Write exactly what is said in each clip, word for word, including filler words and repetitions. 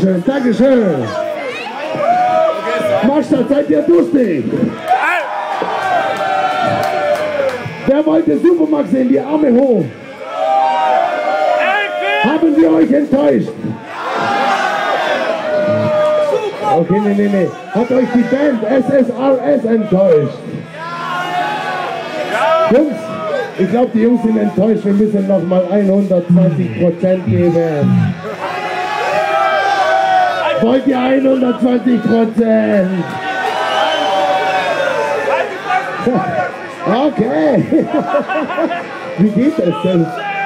Dankeschön, Dankeschön. Marstadt, seid ihr durstig? Wer wollte Supermax sehen? Die Arme hoch. Haben wir euch enttäuscht? Okay, nee, nee, nee. Hat euch die Band S S R S enttäuscht? Jungs, ich glaube, die Jungs sind enttäuscht. Wir müssen noch mal hundertzwanzig Prozent geben. Wollt ihr hundertzwanzig Prozent? Okay. Wie geht das denn?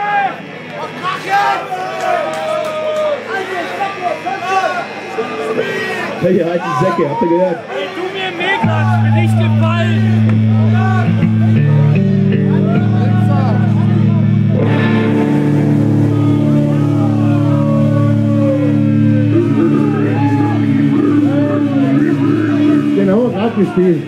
Welche alten Säcke, habt ihr gehört? Ey, du mir Meglas, mir nicht gefallen! Den haben wir gerade gespielt.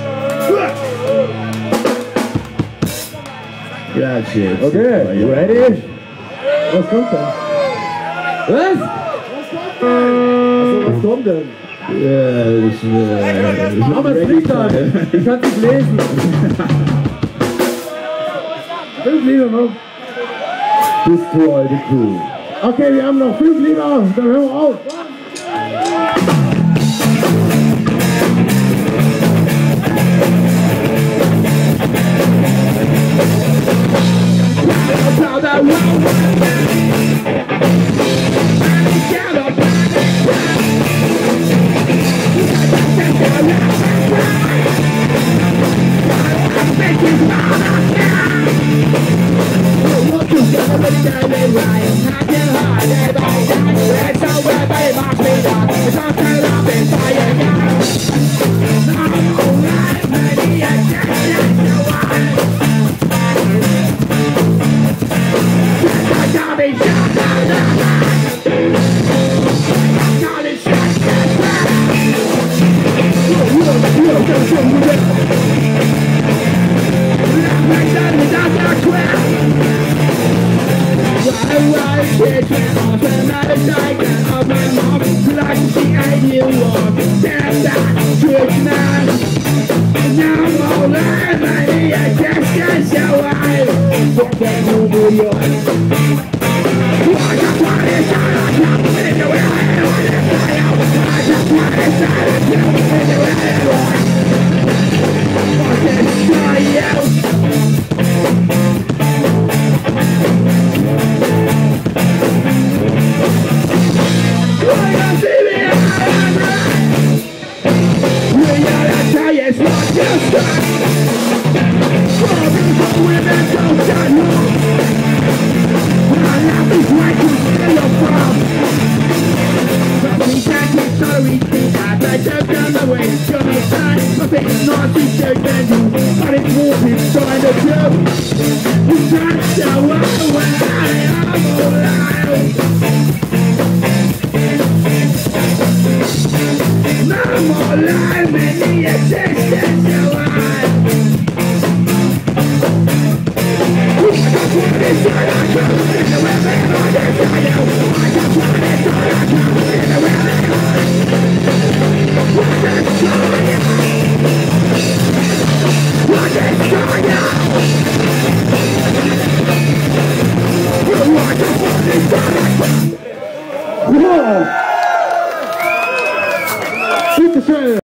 Ja, shit. Okay, you ready? Was kommt denn? Was? Achso, was kommt denn? Ja, ich, äh, ich Aber es liegt da. Ich kann nicht lesen. Fünf Lieder noch. Bis to all the crew. Okay, wir haben noch fünf Lieder. Dann hören wir auf. Bitte schön.